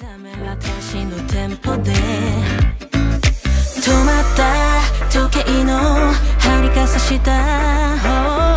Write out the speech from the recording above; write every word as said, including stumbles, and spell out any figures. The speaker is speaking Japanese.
私のテンポで止まった時計の針が刺した